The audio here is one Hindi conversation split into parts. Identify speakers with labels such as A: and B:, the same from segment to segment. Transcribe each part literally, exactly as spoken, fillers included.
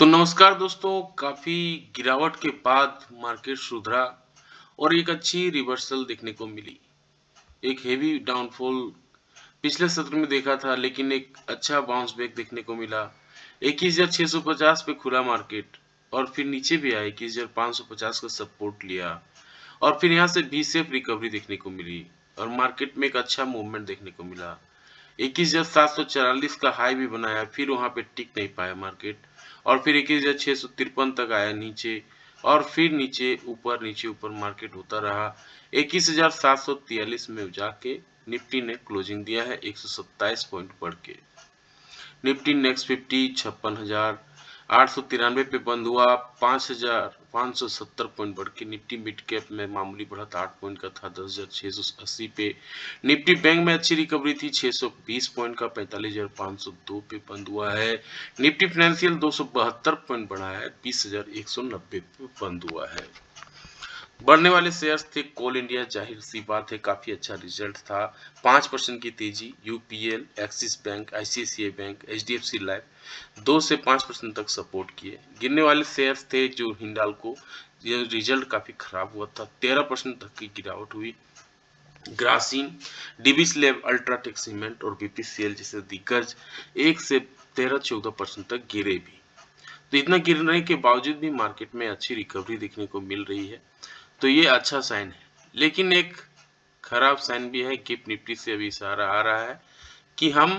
A: तो नमस्कार दोस्तों, काफ़ी गिरावट के बाद मार्केट सुधरा और एक अच्छी रिवर्सल देखने को मिली। एक हेवी डाउनफॉल पिछले सत्र में देखा था, लेकिन एक अच्छा बाउंस बैक देखने को मिला। इक्कीस हज़ार छह सौ पचास पे खुला मार्केट और फिर नीचे भी आया, इक्कीस हज़ार पाँच सौ पचास का सपोर्ट लिया और फिर यहाँ से वी शेप रिकवरी देखने को मिली और मार्केट में एक अच्छा मूवमेंट देखने को मिला। इक्कीस हज़ार सात सौ चौवालीस का हाई भी बनाया, फिर वहां पे टिक नहीं पाया मार्केट और फिर इक्कीस हज़ार छह सौ तिरपन तक आया नीचे और फिर नीचे ऊपर नीचे ऊपर मार्केट होता रहा। इक्कीस हज़ार सात सौ तैंतालीस में जाके निफ्टी ने क्लोजिंग दिया है एक सौ सत्ताईस पॉइंट बढ़ के। निफ्टी नेक्स्ट फिफ्टी छप्पन हजार आठ सौ तिरानवे पे बंद हुआ, पाँच हजार पाँच सौ सत्तर पॉइंट बढ़ के। निफ्टी मिड कैप में मामूली बढ़त आठ पॉइंट का था, दस हजार छह सौ अस्सी पे। निफ्टी बैंक में अच्छी रिकवरी थी, छह सौ बीस पॉइंट का पैंतालीस हजार पाँच सौ दो पे बंद हुआ है। निफ्टी फाइनेंशियल दो सौ बहत्तर पॉइंट बढ़ा है, बीस हजार एक सौ नब्बे पे बंद हुआ है। बढ़ने वाले शेयर्स थे कोल इंडिया, जाहिर सी बात है काफी अच्छा रिजल्ट था, पाँच परसेंट की तेजी। UPL, Axis Bank, ICICI Bank, HDFC Life दो से पाँच परसेंट तक सपोर्ट किए। गिरने वाले शेयर्स थे जो हिंडाल्को, ये रिजल्ट काफी खराब हुआ था, तेरह परसेंट तक की गिरावट हुई। ग्रासीन, डिविसलेव, अल्ट्राटेक सीमेंट और बीपीसीएल जैसे दिग्गज एक से तेरह चौदह परसेंट तक गिरे भी। तो इतना गिरने के बावजूद भी मार्केट में अच्छी रिकवरी देखने को मिल रही है, तो ये अच्छा साइन है। लेकिन एक खराब साइन भी है, गिफ्ट निफ्टी से अभी इशारा आ रहा है कि हम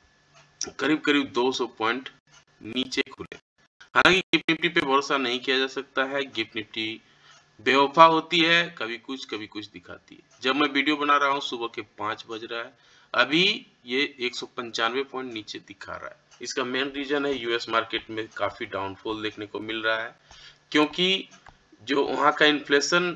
A: करीब करीब दो सौ पॉइंट नीचे खुले। हालांकि गिफ्ट निफ्टी पे भरोसा नहीं किया जा सकता है, गिफ्ट निफ्टी बेवफा होती है, कभी कुछ कभी कुछ दिखाती है। जब मैं वीडियो बना रहा हूँ सुबह के पाँच बज रहा है, अभी ये एक सौ पंचानवे पॉइंट नीचे दिखा रहा है। इसका मेन रीजन है यूएस मार्केट में काफी डाउनफॉल देखने को मिल रहा है, क्योंकि जो वहां का इन्फ्लेशन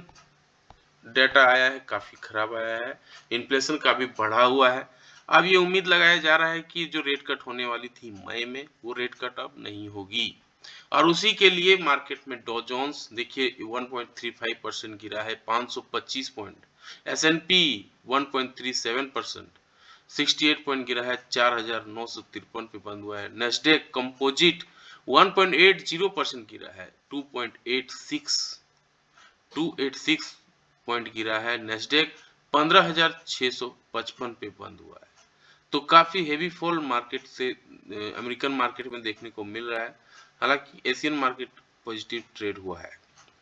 A: डेटा आया है काफी खराब आया है, इन्फ्लेशन काफी बढ़ा हुआ है। अब ये उम्मीद लगाया जा रहा है कि जो रेट कट होने वाली थी मई में, वो रेट कट अब नहीं होगी और उसी के लिए मार्केट में डॉ जोन्स देखिए एक पॉइंट तीन पाँच परसेंट गिरा है, पाँच सौ पच्चीस पॉइंट। एसएनपी एक पॉइंट तीन सात परसेंट, अड़सठ पॉइंट गिरा है, चार हजार नौ सौ तिरपन पे बंद हुआ है। नेस्डेक कंपोजिट एक पॉइंट आठ शून्य परसेंट गिरा है, दो पॉइंट आठ छह दो सौ छियासी पॉइंट गिरा है। नेस्डेक पंद्रह हजार छह सौ पचपन पे बंद हुआ है। तो काफी हेवी फॉल मार्केट से अमेरिकन मार्केट में देखने को मिल रहा है। हालांकि एशियन मार्केट पॉजिटिव ट्रेड हुआ है।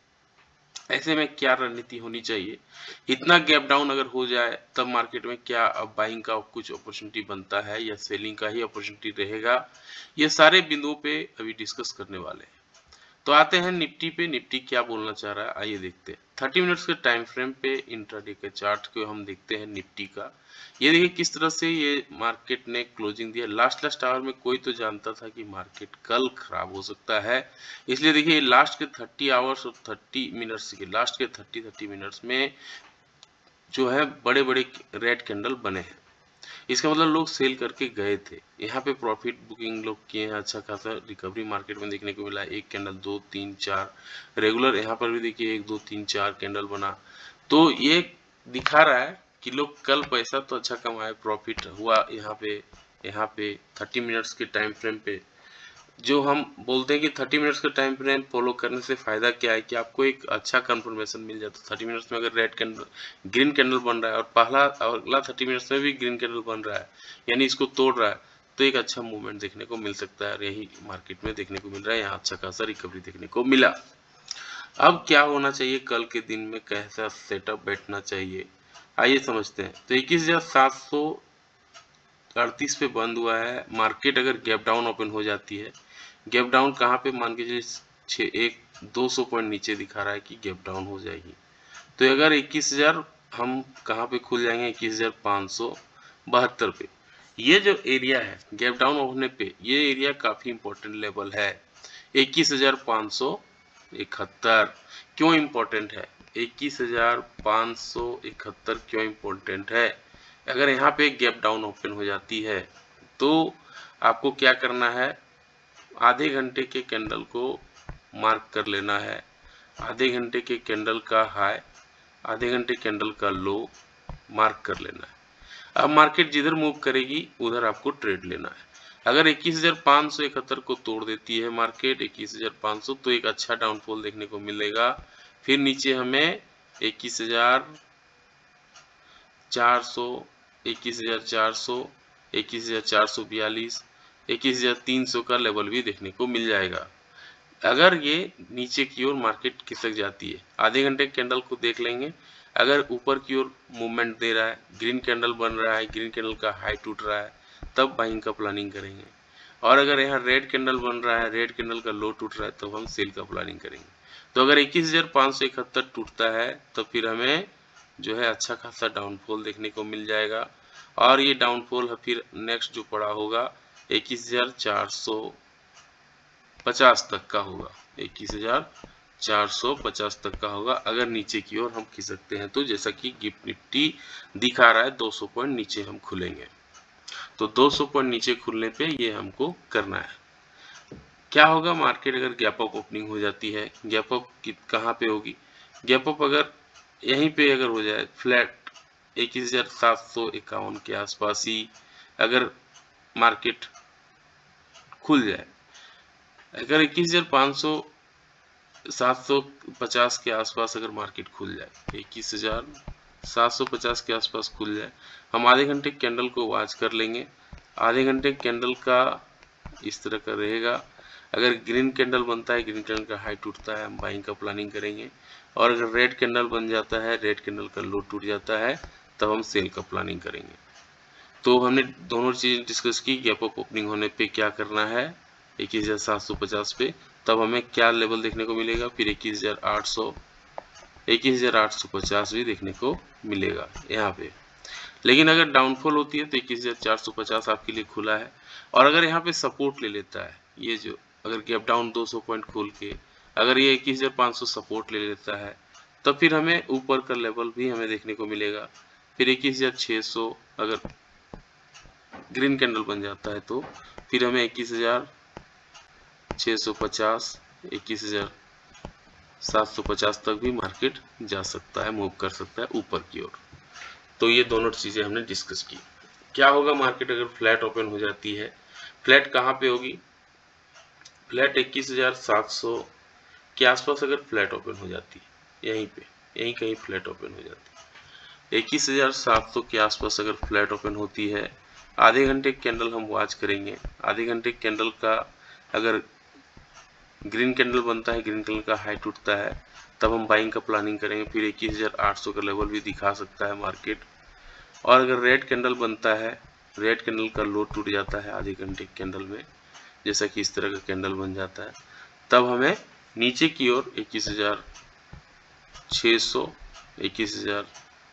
A: ऐसे में क्या रणनीति होनी चाहिए? इतना गैप डाउन अगर हो जाए तब मार्केट में क्या अब बाइंग का कुछ अपॉर्चुनिटी बनता है या सेलिंग का ही अपॉर्चुनिटी रहेगा? ये सारे बिंदुओं पे अभी डिस्कस करने वाले हैं। तो आते हैं निफ्टी पे, निफ्टी क्या बोलना चाह रहा है आइए देखते हैं। तीस मिनट्स के टाइम फ्रेम पे इंट्राडे के चार्ट को हम देखते हैं निफ्टी का। ये देखिए किस तरह से ये मार्केट ने क्लोजिंग दिया। लास्ट लास्ट आवर में कोई तो जानता था कि मार्केट कल खराब हो सकता है, इसलिए देखिए लास्ट के तीस आवर्स और तीस मिनट्स के लास्ट के तीस तीस मिनट्स में जो है बड़े बड़े रेड कैंडल बने हैं। इसका मतलब लोग सेल करके गए थे। यहाँ पे प्रॉफिट बुकिंग लोग किए हैं, अच्छा खासा रिकवरी मार्केट में देखने को मिला। एक कैंडल, दो, तीन, चार रेगुलर, यहाँ पर भी देखिए एक, दो, तीन, चार कैंडल बना। तो ये दिखा रहा है कि लोग कल पैसा तो अच्छा कमाए, प्रॉफिट हुआ। यहाँ पे यहाँ पे थर्टी मिनट्स के टाइम फ्रेम पे जो हम बोलते हैं कि तीस मिनट्स का टाइम फ्रेम फॉलो करने से फायदा क्या है कि आपको एक अच्छा कंफर्मेशन मिल जाता है। तीस मिनट्स में अगर रेड कैंडल ग्रीन कैंडल बन रहा है और पहला अगला तीस मिनट्स में भी ग्रीन कैंडल बन रहा है, यानी इसको तोड़ रहा है, तो एक अच्छा मूवमेंट देखने को मिल सकता है। यही मार्केट में देखने को मिल रहा है, यहाँ अच्छा खासा रिकवरी देखने को मिला। अब क्या होना चाहिए कल के दिन में, कैसा सेटअप बैठना चाहिए, आइए समझते हैं। तो इक्कीस हजार सात सौ अड़तीस पे बंद हुआ है। मार्केट अगर गैप डाउन ओपन हो जाती है, गैप डाउन कहाँ पे मान के चलिए छः एक दो सौ पॉइंट नीचे दिखा रहा है कि गैप डाउन हो जाएगी। तो अगर इक्कीस हजार हम कहाँ पे खुल जाएंगे, इक्कीस हजार पाँच सौ बहत्तर पे। ये जो एरिया है गैप डाउन होने पे, ये एरिया काफी इंपॉर्टेंट लेवल है। इक्कीस हजार पाँच सौ इकहत्तर क्यों इंपॉर्टेंट है? इक्कीस हजार पाँच सौ इकहत्तर क्यों इंपॉर्टेंट है? अगर यहाँ पे गैप डाउन ओपन हो जाती है तो आपको क्या करना है, आधे घंटे के कैंडल को मार्क कर लेना है, आधे घंटे के कैंडल का हाई, आधे घंटे कैंडल का लो मार्क कर लेना है। अब मार्केट जिधर मूव करेगी उधर आपको ट्रेड लेना है। अगर इक्कीस हज़ार पाँच सौ इकहत्तर को तोड़ देती है मार्केट इक्कीस हज़ार पाँच सौ, तो एक अच्छा डाउनफॉल देखने को मिलेगा। फिर नीचे हमें इक्कीस हज़ार चार सौ, इक्कीस हज़ार चार सौ, इक्कीस हज़ार चार सौ बयालीस, इक्कीस हज़ार तीन सौ का लेवल भी देखने को मिल जाएगा। अगर ये नीचे की ओर मार्केट खिसक जाती है, आधे घंटे कैंडल को देख लेंगे। अगर ऊपर की ओर मूवमेंट दे रहा है, ग्रीन कैंडल बन रहा है, ग्रीन कैंडल का हाई टूट रहा है, तब बाइंग का प्लानिंग करेंगे। और अगर यहाँ रेड कैंडल बन रहा है, रेड कैंडल का लो टूट रहा है, तब हम सेल का प्लानिंग करेंगे। तो अगर इक्कीस हज़ार पाँच सौ इकहत्तर टूटता है तो फिर हमें जो है अच्छा खासा डाउनफॉल देखने को मिल जाएगा। और ये डाउनफॉल फिर नेक्स्ट जो पड़ा होगा इक्कीस हज़ार चार सौ पचास तक का होगा, इक्कीस हज़ार चार सौ पचास तक का होगा अगर नीचे की ओर हम खिसकते हैं तो। जैसा कि गिफ्ट निफ्टी दिखा रहा है दो सौ पॉइंट नीचे हम खुलेंगे, तो दो सौ पॉइंट नीचे खुलने पे ये हमको करना है। क्या होगा मार्केट अगर गैप अप ओपनिंग हो जाती है, गैप अप कहाँ पे होगी, गैप अप अगर यहीं पे अगर हो जाए फ्लैट इक्कीस हज़ार सात सौ इक्यावन के आसपास ही अगर मार्केट खुल जाए, अगर इक्कीस हज़ार पाँच सौ सात सौ पचास के आसपास अगर मार्केट खुल जाए, इक्कीस हज़ार सात सौ पचास के आसपास खुल जाए, हम आधे घंटे कैंडल को वॉच कर लेंगे। आधे घंटे कैंडल का इस तरह का रहेगा। अगर ग्रीन कैंडल बनता है, ग्रीन कैंडल का हाई टूटता है, हम बाइंग का प्लानिंग करेंगे। और अगर रेड कैंडल बन जाता है, रेड कैंडल का लो टूट जाता है, तब हम सेल का प्लानिंग करेंगे। तो हमने दोनों चीज़ डिस्कस की, गैप अप ओपनिंग होने पे क्या करना है इक्कीस हज़ार सात सौ पचास पे, तब हमें क्या लेवल देखने को मिलेगा, फिर इक्कीस हज़ार आठ सौ, इक्कीस हज़ार आठ सौ पचास भी देखने को मिलेगा यहाँ पे। लेकिन अगर डाउनफॉल होती है तो इक्कीस हज़ार चार सौ पचास आपके लिए खुला है। और अगर यहाँ पे सपोर्ट ले लेता है, ये जो अगर गैप डाउन दो सौ पॉइंट खोल के अगर ये इक्कीस हज़ार पाँच सौ सपोर्ट ले लेता है, तब फिर हमें ऊपर का लेवल भी हमें देखने को मिलेगा। फिर इक्कीस हज़ार छह सौ अगर ग्रीन कैंडल बन जाता है तो फिर हमें इक्कीस हज़ार छह सौ पचास, इक्कीस हज़ार सात सौ पचास तक भी मार्केट जा सकता है, मूव कर सकता है ऊपर की ओर। तो ये दोनों चीजें हमने डिस्कस की। क्या होगा मार्केट अगर फ्लैट ओपन हो जाती है, फ्लैट कहाँ पे होगी, फ्लैट इक्कीस हज़ार सात सौ के आसपास अगर फ्लैट ओपन हो जाती है, यहीं पे यहीं कहीं फ्लैट ओपन हो जाती है, इक्कीस हज़ार सात सौ के आसपास अगर फ्लैट ओपन होती है, आधे घंटे कैंडल हम वॉच करेंगे। आधे घंटे कैंडल का अगर ग्रीन कैंडल बनता है, ग्रीन कैंडल का हाई टूटता है, तब हम बाइंग का प्लानिंग करेंगे। फिर इक्कीस हज़ार आठ सौ का लेवल भी दिखा सकता है मार्केट। और अगर रेड कैंडल बनता है, रेड कैंडल का लो टूट जाता है आधे घंटे कैंडल में, जैसा कि इस तरह का कैंडल बन जाता है, तब हमें नीचे की ओर इक्कीस हज़ार छह सौ, इक्कीस हज़ार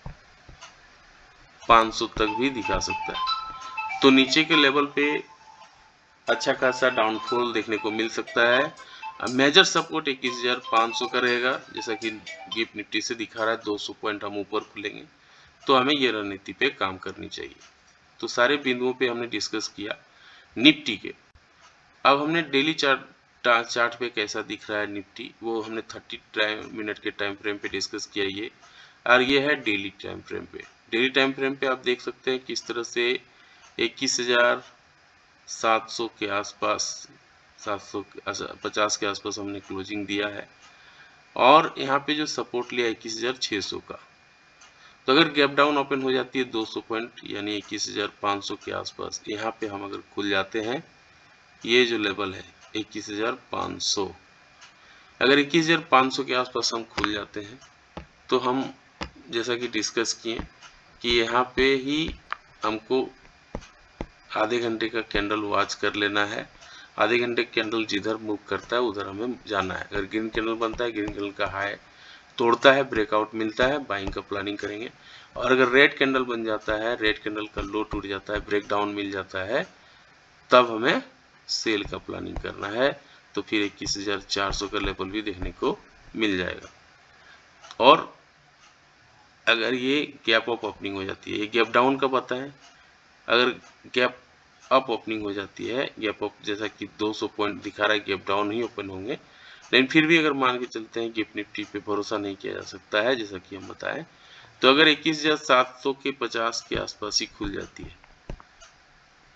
A: पाँच सौ तक भी दिखा सकता है। तो नीचे के लेवल पे अच्छा खासा डाउनफॉल देखने को मिल सकता है। मेजर सपोर्ट इक्कीस हज़ार पाँच सौ का रहेगा, जैसा कि गिफ्ट निफ्टी से दिखा रहा है दो सौ पॉइंट हम ऊपर खुलेंगे, तो हमें ये रणनीति पे काम करनी चाहिए। तो सारे बिंदुओं पे हमने डिस्कस किया निफ्टी के। अब हमने डेली चार्ट चार्ट पे कैसा दिख रहा है निफ्टी, वो हमने तीस टाइम मिनट के टाइम फ्रेम पे डिस्कस किया ये। और ये है डेली टाइम फ्रेम पे। डेली टाइम फ्रेम पे आप देख सकते हैं किस तरह से इक्कीस हज़ार सात सौ के आसपास, सात सौ पचास के आसपास हमने क्लोजिंग दिया है। और यहाँ पे जो सपोर्ट लिया इक्कीस हज़ार छह सौ का, तो अगर गैप डाउन ओपन हो जाती है दो सौ पॉइंट यानी इक्कीस हज़ार पाँच सौ के आसपास, यहाँ पे हम अगर खुल जाते हैं, ये जो लेवल है इक्कीस हज़ार पाँच सौ, अगर इक्कीस हज़ार पाँच सौ के आसपास हम खुल जाते हैं, तो हम जैसा कि डिस्कस किए कि यहाँ पे ही हमको आधे घंटे का कैंडल वॉच कर लेना है। आधे घंटे कैंडल जिधर मूव करता है उधर हमें जाना है। अगर ग्रीन कैंडल बनता है, ग्रीन कैंडल का हाई तोड़ता है, ब्रेकआउट मिलता है, बाइंग का प्लानिंग करेंगे। और अगर रेड कैंडल बन जाता है, रेड कैंडल का लो टूट जाता है, ब्रेक डाउन मिल जाता है, तब हमें सेल का प्लानिंग करना है। तो फिर इक्कीस हज़ार चार सौ का लेवल भी देखने को मिल जाएगा। और अगर ये गैप अप ओपनिंग हो जाती है, ये गैप डाउन का पता है, अगर गैप अप ओपनिंग हो जाती है, गैप अप जैसा कि दो सौ पॉइंट दिखा रहा है, गैप डाउन ही ओपन होंगे। लेकिन फिर भी अगर मान के चलते हैं गिफ्ट निफ्टी पे भरोसा नहीं किया जा सकता है, जैसा कि हम बताएं, तो अगर इक्कीस हज़ार सात सौ के पचास के आसपास ही खुल जाती है,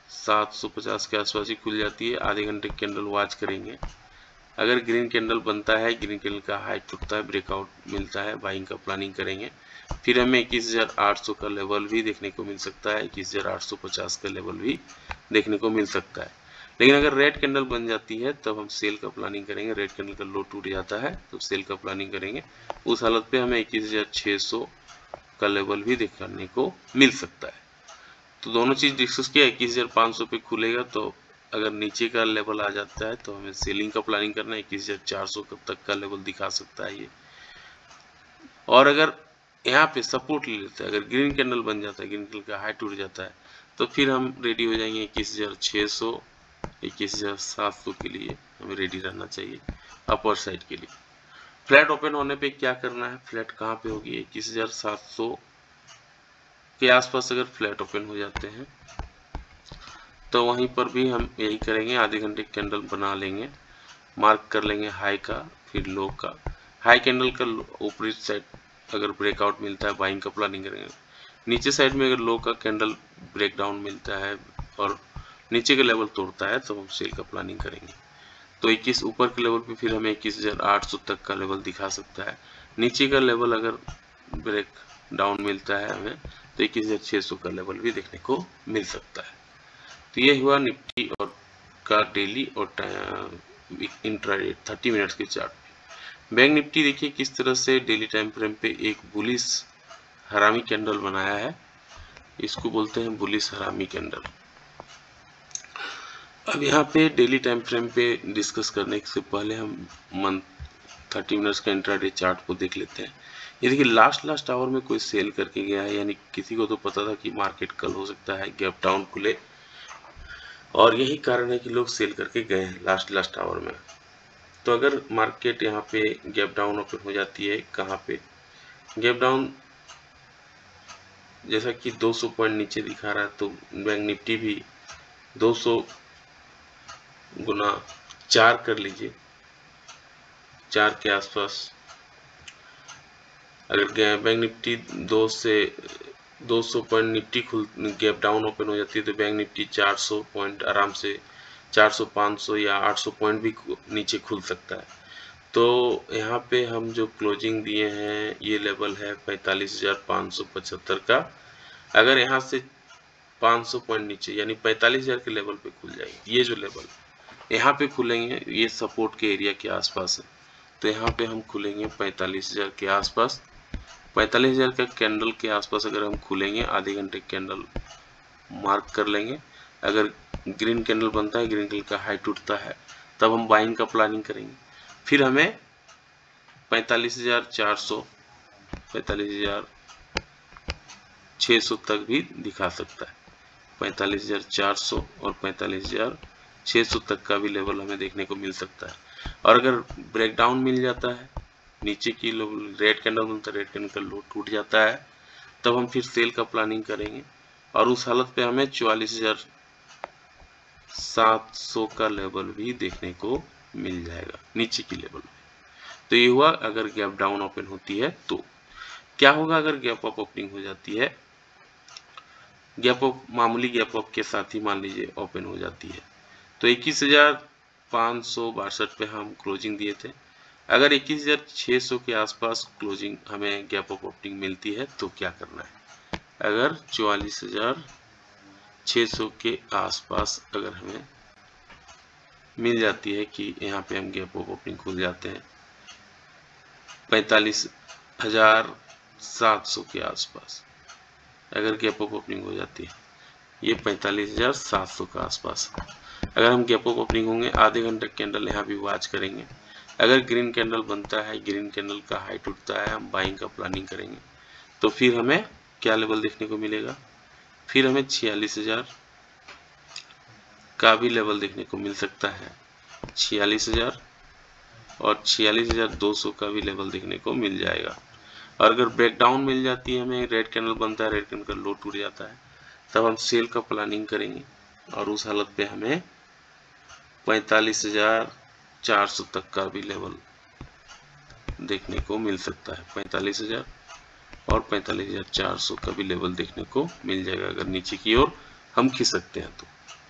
A: सात सौ पचास के आसपास ही खुल जाती है। आधे घंटे कैंडल वॉच करेंगे। अगर ग्रीन कैंडल बनता है, ग्रीन कैंडल का हाई टूटता है, ब्रेकआउट मिलता है, बाइंग का प्लानिंग करेंगे। फिर हमें इक्कीस हज़ार आठ सौ का लेवल भी देखने को मिल सकता है, इक्कीस हज़ार आठ सौ पचास का लेवल भी देखने को मिल सकता है। लेकिन अगर रेड कैंडल बन जाती है तब हम सेल का प्लानिंग करेंगे। रेड कैंडल का लो टूट जाता है तो सेल का प्लानिंग करेंगे। उस हालत पे हमें इक्कीस हज़ार छह सौ का लेवल भी देखने को मिल सकता है। तो दोनों चीज डिस्कस किया। इक्कीस हज़ार पाँच सौ पे खुलेगा तो अगर नीचे का लेवल आ जाता है तो हमें सेलिंग का प्लानिंग करना है। इक्कीस हज़ार चार सौ तक का लेवल दिखा सकता है ये। और अगर यहाँ पे सपोर्ट ले लेता है, अगर ग्रीन कैंडल बन जाता है, ग्रीन कैंडल का हाई टूट जाता है, तो फिर हम रेडी हो जाएंगे इक्कीस हज़ार छह सौ, इक्कीस हज़ार सात सौ के लिए हमें रेडी रहना चाहिए अपर साइड के लिए। फ्लैट ओपन होने पे क्या करना है, फ्लैट कहाँ पे होगी, इक्कीस हज़ार सात सौ के आसपास अगर फ्लैट ओपन हो जाते हैं तो वहीं पर भी हम यही करेंगे। आधे घंटे कैंडल बना लेंगे, मार्क कर लेंगे हाई का फिर लो का। हाई कैंडल का ऊपरी साइड अगर ब्रेकआउट मिलता है बाइंग का प्लानिंग करेंगे। नीचे साइड में अगर लो का कैंडल ब्रेकडाउन मिलता है और नीचे का लेवल तोड़ता है तो हम सेल का प्लानिंग करेंगे। तो इक्कीस ऊपर के लेवल पे फिर हमें इक्कीस हज़ार आठ सौ तक का लेवल दिखा सकता है। नीचे का लेवल अगर ब्रेक डाउन मिलता है हमें तो इक्कीस हज़ार छह सौ का लेवल भी देखने को मिल सकता है। तो ये हुआ निफ्टी और का डेली और इंट्राडे तीस मिनट्स के चार्ट। बैंक निफ्टी देखिए किस तरह से डेली टाइम फ्रेम पे एक बुलिश हरामी कैंडल बनाया है। इसको बोलते हैं बुलिश हरामी कैंडल। अब यहाँ पे डेली टाइम फ्रेम पे डिस्कस करने से पहले हम मंथ तीस मिनट्स का इंट्राडे चार्ट को देख लेते हैं। ये देखिए लास्ट लास्ट आवर में कोई सेल करके गया है, यानी किसी को तो पता था कि मार्केट कल हो सकता है गैप डाउन खुले, और यही कारण है कि लोग सेल करके गए हैं लास्ट लास्ट आवर में। तो अगर मार्केट यहाँ पे गैप डाउन ओपन हो जाती है, कहाँ पे गैप डाउन जैसा कि दो सौ पॉइंट नीचे दिखा रहा है, तो बैंक निफ्टी भी दो सौ गुना चार कर लीजिए, चार के आसपास अगर बैंक निफ्टी दो से दो सौ पॉइंट निफ्टी खुल गैप डाउन ओपन हो जाती है तो बैंक निफ्टी चार सौ पॉइंट आराम से चार सौ पाँच सौ या आठ सौ पॉइंट भी नीचे खुल सकता है। तो यहाँ पे हम जो क्लोजिंग दिए हैं ये लेवल है पैंतालीस हज़ार पाँच सौ पचहत्तर का। अगर यहाँ से पाँच सौ पॉइंट नीचे यानी पैंतालीस हज़ार के लेवल पे खुल जाएगी, ये जो लेवल यहाँ पे खुलेंगे ये सपोर्ट के एरिया के आसपास है, तो यहाँ पे हम खुलेंगे पैंतालीस हज़ार के आसपास। पैंतालीस हज़ार का कैंडल के आसपास अगर हम खुलेंगे, आधे घंटे कैंडल मार्क कर लेंगे। अगर ग्रीन कैंडल बनता है, ग्रीन कैंडल का हाई टूटता है, तब हम बाइंग का प्लानिंग करेंगे। फिर हमें पैंतालीस हज़ार चार सौ, पैंतालीस हज़ार छह सौ तक भी दिखा सकता है। पैंतालीस हज़ार चार सौ और पैंतालीस हज़ार छह सौ तक का भी लेवल हमें देखने को मिल सकता है। और अगर ब्रेकडाउन मिल जाता है, नीचे की रेड कैंडल बनता है, रेड कैंडल का लो टूट जाता है, तब हम फिर सेल का प्लानिंग करेंगे और उस हालत पे हमें चौवालीस हज़ार सात सौ का लेवल भी देखने को मिल जाएगा नीचे की लेवल में। तो ये हुआ अगर गैप डाउन ओपन होती है तो। क्या होगा अगर गैप अप ओपनिंग हो जाती है, गैप अप मामूली गैप अप के साथ ही मान लीजिए ओपन हो जाती है, तो इक्कीस हज़ार पाँच सौ बासठ पे हम क्लोजिंग दिए थे। अगर इक्कीस हज़ार छह सौ के आसपास क्लोजिंग हमें गैप अप ओपनिंग मिलती है तो क्या करना है, अगर चौवालीस हज़ार छह सौ के आसपास अगर हमें मिल जाती है कि यहाँ पे हम गैप अप ओपनिंग खुल जाते हैं पैंतालीस हज़ार सात सौ के आसपास, अगर गैप अप ओपनिंग हो जाती है ये पैंतालीस हज़ार सात सौ के आसपास, अगर हम गैप अप ओपनिंग होंगे, आधे घंटे कैंडल यहाँ भी वॉच करेंगे। अगर ग्रीन कैंडल बनता है, ग्रीन कैंडल का हाई टूटता है, हम बाइंग का प्लानिंग करेंगे। तो फिर हमें क्या लेवल देखने को मिलेगा, फिर हमें छियालीस हज़ार का भी लेवल देखने को मिल सकता है, छियालीस हज़ार और छियालीस हज़ार दो सौ का भी लेवल देखने को मिल जाएगा। और अगर ब्रेकडाउन मिल जाती है, हमें रेड कैंडल बनता है, रेड कैंडल का लो टूट जाता है, तब हम सेल का प्लानिंग करेंगे और उस हालत पे हमें पैंतालीस हज़ार चार सौ तक का भी लेवल देखने को मिल सकता है। पैंतालीस हज़ार और पैंतालीस हज़ार चार सौ का भी लेवल देखने को मिल जाएगा अगर नीचे की ओर हम खिसकते हैं तो।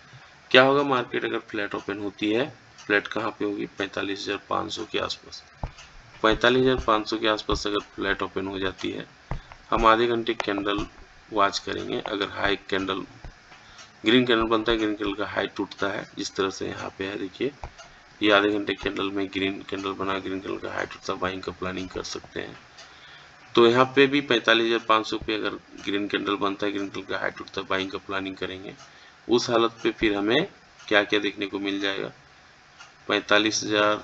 A: क्या होगा, मार्केट अगर फ्लैट ओपन होती है, फ्लैट कहाँ पे होगी, पैंतालीस हजार पाँच सौ के आसपास। पैंतालीस हजार पाँच सौ के आसपास अगर फ्लैट ओपन हो जाती है, हम आधे घंटे कैंडल वॉच करेंगे। अगर हाई कैंडल ग्रीन कैंडल बनता है, ग्रीन कैंडल का हाई टूटता है, जिस तरह से यहाँ पे है, देखिए ये आधे घंटे कैंडल में ग्रीन कैंडल बना, ग्रीन कैंडल का हाई टूटता, बाइंग का प्लानिंग कर सकते हैं। तो यहाँ पे भी पैंतालीस हजार पाँच सौ पे अगर ग्रीन कैंडल बनता है, ग्रीन कैंडल का हाई टूटता है, बाइंग का प्लानिंग करेंगे। उस हालत पे फिर हमें क्या क्या देखने को मिल जाएगा, पैंतालीस हजार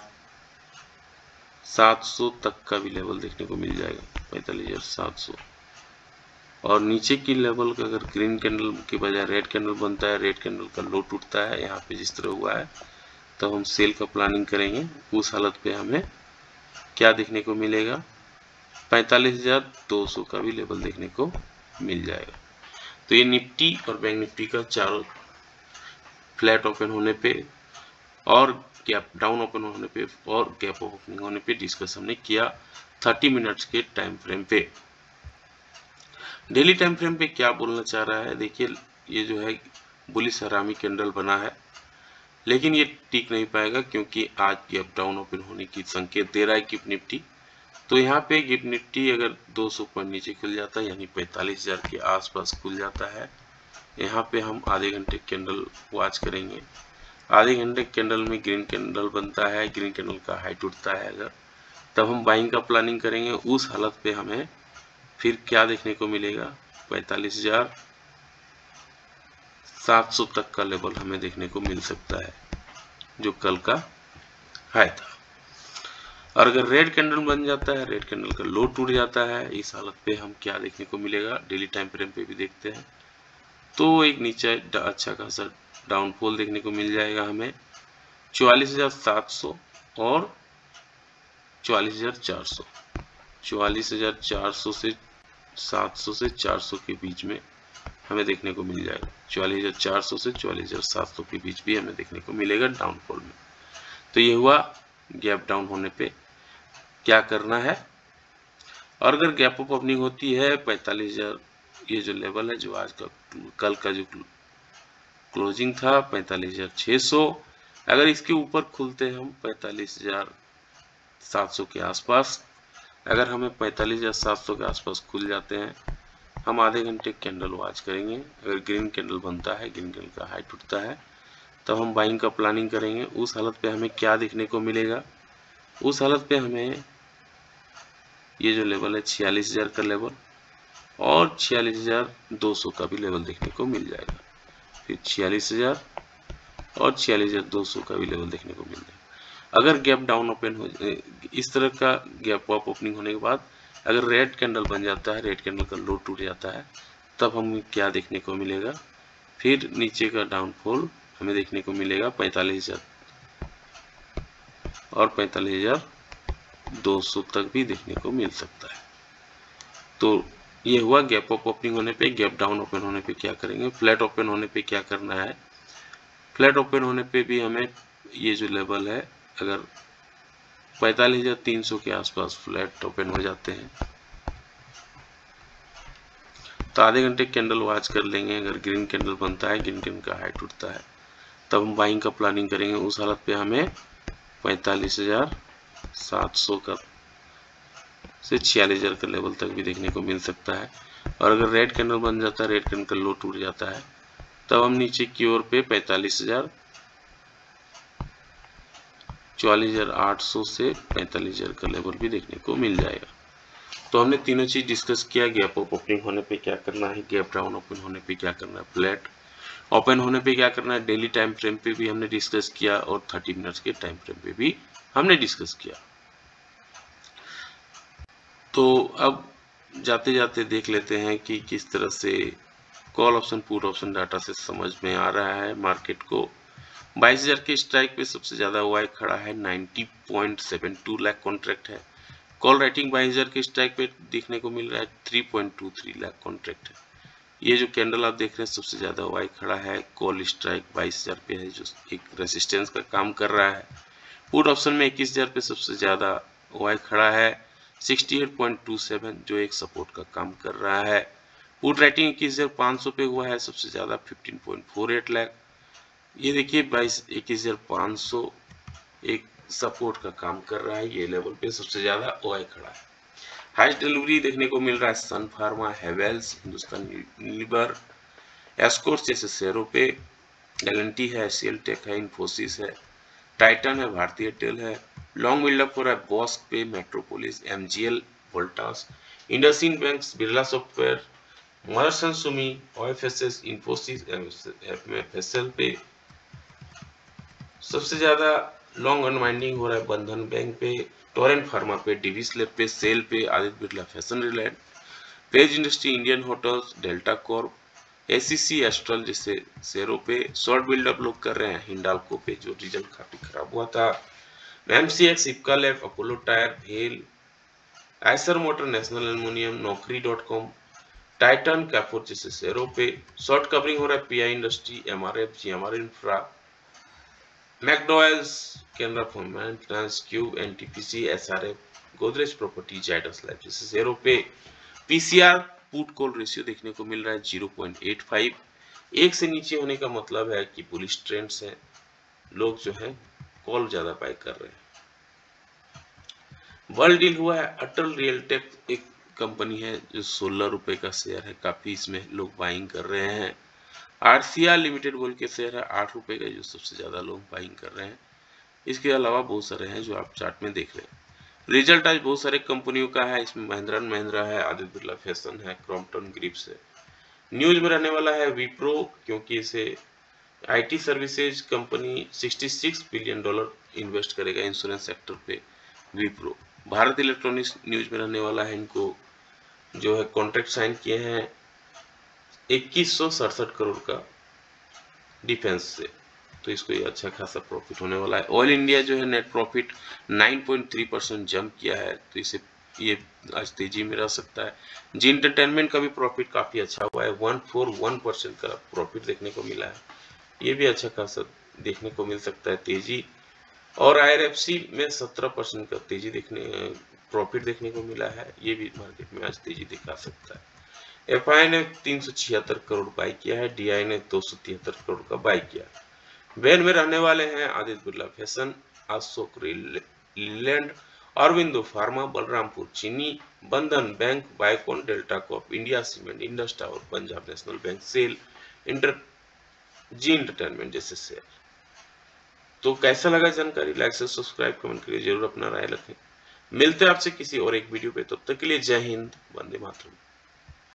A: सात सौ तक का भी लेवल देखने को मिल जाएगा, पैंतालीस हजार सात सौ। और नीचे की लेवल का अगर ग्रीन कैंडल के बजाय रेड कैंडल बनता है, रेड कैंडल का लो टूटता है यहाँ पे जिस तरह हुआ है, तब तो हम सेल का प्लानिंग करेंगे। उस हालत पे हमें क्या देखने को मिलेगा, पैंतालीस हजार दो सौ का भी लेवल देखने को मिल जाएगा। तो ये निफ्टी और बैंक निफ्टी का चारों फ्लैट ओपन होने पे और गैप डाउन ओपन होने पे और गैप ओपनिंग होने पे डिस्कस हमने किया तीस मिनट्स के टाइम फ्रेम पे। डेली टाइम फ्रेम पे क्या बोलना चाह रहा है, देखिए ये जो है बुलिश हरामी कैंडल बना है, लेकिन ये टिक नहीं पाएगा क्योंकि आज गैप डाउन ओपन होने की संकेत दे रहा है गिफ्ट निफ्टी। तो यहाँ पे गिफ्ट निफ्टी अगर दो सौ पॉइंट नीचे खुल जाता है, यानी पैंतालीस हजार के आसपास खुल जाता है, यहाँ पे हम आधे घंटे कैंडल वॉच करेंगे। आधे घंटे कैंडल में ग्रीन कैंडल बनता है, ग्रीन कैंडल का हाई टूटता है अगर, तब हम बाइंग का प्लानिंग करेंगे। उस हालत पे हमें फिर क्या देखने को मिलेगा, पैंतालीस हजार सात सौ तक का लेवल हमें देखने को मिल सकता है, जो कल का हाई था। और अगर रेड कैंडल बन जाता है, रेड कैंडल का लो टूट जाता है, इस हालत पे हम क्या देखने को मिलेगा, डेली टाइम फ्रेम पे भी देखते हैं, तो एक नीचे अच्छा खासा डाउनफॉल देखने को मिल जाएगा हमें चौवालीस हजार सात सौ और चौवालीस हजार चार सौ। चौवालीस हजार चार सौ से सात सौ से चार सौ के बीच में हमें देखने को मिल जाएगा, चौवालीस हजार चार सौ से चौवालीस हजार सात सौ के बीच भी हमें देखने को मिलेगा डाउनफॉल में। तो ये हुआ गैप डाउन होने पे क्या करना है। और अगर गैप अप ओपनिंग होती है पैंतालीस हजार, ये जो लेवल है जो आज का कल का जो क्लोजिंग था पैंतालीस हजार छह सौ, अगर इसके ऊपर खुलते हैं हम पैंतालीस हजार सात सौ के आसपास, अगर हमें पैंतालीस हजार सात सौ के आसपास खुल जाते हैं, हम आधे घंटे कैंडल वॉच करेंगे। अगर ग्रीन कैंडल बनता है, ग्रीन कैंडल का हाई टूटता है, तब हम बाइंग का प्लानिंग करेंगे। उस हालत पे हमें क्या देखने को मिलेगा, उस हालत पे हमें ये जो लेवल है छियालीस हजार का लेवल और छियालीस हजार दो सौ का भी लेवल देखने को मिल जाएगा, फिर छियालीस हजार और छियालीस हजार दो सौ का भी लेवल देखने को मिल जाएगा। अगर गैप डाउन ओपन हो, इस तरह का गैप अप ओपनिंग होने के बाद अगर रेड कैंडल बन जाता है, रेड कैंडल का लो टूट जाता है, तब हमें क्या देखने को मिलेगा, फिर नीचे का डाउनफॉल हमें देखने को मिलेगा पैंतालीस हजार और पैंतालीस हजार दो सौ तक भी देखने को मिल सकता है। तो ये हुआ गैप अप ओपनिंग होने पे। गैप डाउन ओपन होने पे क्या करेंगे, फ्लैट ओपन होने पे क्या करना है, फ्लैट ओपन होने पे भी हमें ये जो लेवल है अगर पैंतालीस हजार तीन सौ के आसपास फ्लैट ओपन हो जाते हैं, तो आधे घंटे कैंडल वॉच कर लेंगे। अगर ग्रीन कैंडल बनता है, ग्रीन कैंडल का हाई टूटता है, तब हम बाइंग का प्लानिंग करेंगे। उस हालत पे हमें पैंतालीस हजार सात सौ का से छियालीस हजार का लेवल तक भी देखने को मिल सकता है। और अगर रेड कैंडल बन जाता है, रेड कैंडल का लो टूट जाता है, तब हम नीचे की ओर पे पैंतालीस हजार चौवालीस हजार आठ सौ से पैंतालीस हजार का लेवल भी देखने को मिल जाएगा। तो हमने तीनों चीज डिस्कस किया, गैप अप ओपनिंग होने पे क्या करना है, गैप डाउन ओपन होने पे क्या करना है, फ्लैट ओपन होने पे क्या करना है, डेली टाइम फ्रेम पे भी हमने डिस्कस किया और थर्टी मिनट्स के टाइम फ्रेम पे भी हमने डिस्कस किया। तो अब जाते जाते देख लेते हैं कि किस तरह से call option put option data से समझ में आ रहा है मार्केट को। बाईस हजार के स्ट्राइक पे सबसे ज्यादा वाई खड़ा है, नब्बे पॉइंट सात दो लाख कॉन्ट्रैक्ट है। कॉल राइटिंग बाईस हजार के स्ट्राइक पे देखने को मिल रहा है, तीन पॉइंट दो तीन लाख कॉन्ट्रैक्ट है। ये जो कैंडल आप देख रहे हैं सबसे ज्यादा वाई खड़ा है, कॉल स्ट्राइक बाईस हजार पे है जो एक रेसिस्टेंस का काम कर रहा है। पुट ऑप्शन में इक्कीस हजार पे सबसे ज्यादा वाई खड़ा है, अड़सठ पॉइंट दो सात जो एक सपोर्ट का काम कर रहा है। पुट राइटिंग इक्कीस हजार पाँच सौ पे हुआ है सबसे ज्यादा, पंद्रह पॉइंट चार आठ लाख। ये देखिए बाईस इक्कीस हजार पाँच सौ एक सपोर्ट का काम कर रहा है। ये लेवल पे सबसे ज्यादा ओआई खड़ा है। हाईएस्ट डिलीवरी देखने को मिल रहा है Sun Pharma, Havells, Hindustan Lever, Escorts जैसे शेयरों पे। एल एन टी है, सीएल टेक है, इन्फोसिस है, टाइटन है, भारतीय एयरटेल है। लॉन्ग बिल्डअप हो रहा है बॉस्क पे, Metropolis, MGL, Voltas, IndusInd banks, Birla software, Motherson Sumi, OFSS, Infosys, FSL पे। सबसे ज्यादा लॉन्ग अनवाइंडिंग हो रहा है बंधन बैंक पे, टोरेंट फार्मा पे, डिविस लैब पे, सेल पे, Aditya Birla fashion Reliance, Page industry, Indian hotels, Delta Corp, ACC, Astral जैसे शेयरों पे। शॉर्ट बिल्डअप लोग कर रहे हैं हिंडाल्को पे जो रिजल्ट काफी खराब हुआ था। MCX, Ipca lab, Apollo tyre, भेल, Eicher motor, national aluminium, Naukri dot com, Titan, Coforge जैसे शेयरों पे। शॉर्ट कवरिंग हो रहा है PI industry, MRF, GMR infra, McDowell's, Canara finance, cube, NTPC, SRF, Godrej property, Zydus life जैसे शेयरों पे। पीसीआर पुट कॉल रेशियो देखने को मिल रहा है ज़ीरो पॉइंट एट फाइव। एक से नीचे होने का मतलब है कि बुलिश ट्रेंड्स हैं, लोग जो है कॉल ज्यादा बाय कर रहे हैं। वर्ल्ड डील हुआ है अटल रियल टेक, एक कंपनी है जो सोलह रुपए का शेयर है, काफी इसमें लोग बाइंग कर रहे हैं। आरसीआर लिमिटेड बोल के शेयर है आठ रुपए का, जो सबसे ज्यादा लोग बाइंग कर रहे हैं। इसके अलावा बहुत सारे हैं जो आप चार्ट में देख रहे हैं। रिजल्ट आज बहुत सारे कंपनियों का है, इसमें महिंद्रा एंड महिंद्रा है, आदित्य बिरला फैशन है, क्रॉम्पटन ग्रिप्स है। न्यूज में रहने वाला है विप्रो, क्योंकि इसे आईटी सर्विसेज कंपनी छियासठ बिलियन डॉलर इन्वेस्ट करेगा इंश्योरेंस सेक्टर पे विप्रो। भारत इलेक्ट्रॉनिक्स न्यूज में रहने वाला है, इनको जो है कॉन्ट्रैक्ट साइन किए हैं इक्कीस सौ सड़सठ करोड़ का डिफेंस से, तो इसको ये अच्छा खासा प्रॉफिट होने वाला है। ऑयल इंडिया जो है नेट प्रॉफिट नौ पॉइंट तीन परसेंट जंप किया है, तो इसे ये आज तेजी में रह सकता है। जी एंटरटेनमेंट का भी प्रॉफिट काफी अच्छा हुआ है, एक सौ इकतालीस परसेंट का प्रॉफिट देखने को मिला है, ये भी अच्छा खासा देखने को मिल सकता है तेजी। और आईआरएफसी में सत्रह परसेंट का तेजी देखने प्रॉफिट देखने को मिला है, ये भी मार्केट में आज तेजी दिखा सकता है। एफआई ने तीन सौ छिहत्तर करोड़ बाई किया है, डीआई ने दो सौ तिहत्तर करोड़ का बाई किया। वैन में रहने वाले हैं Aditya Birla fashion, Ashok Leyland, Aurobindo pharma, Balrampur Chini, Bandhan bank, Biocon, Delta Corp, India cement, Indus tower, Punjab national bank, SAIL, inter Zee entertainment जैसे शेयर। तो कैसा लगा जानकारी, लाइक से सब्सक्राइब कमेंट करिए, जरूर अपना राय रखें। मिलते हैं आपसे किसी और एक वीडियो पे, तब तक के लिए जय हिंद, वंदे मातरम।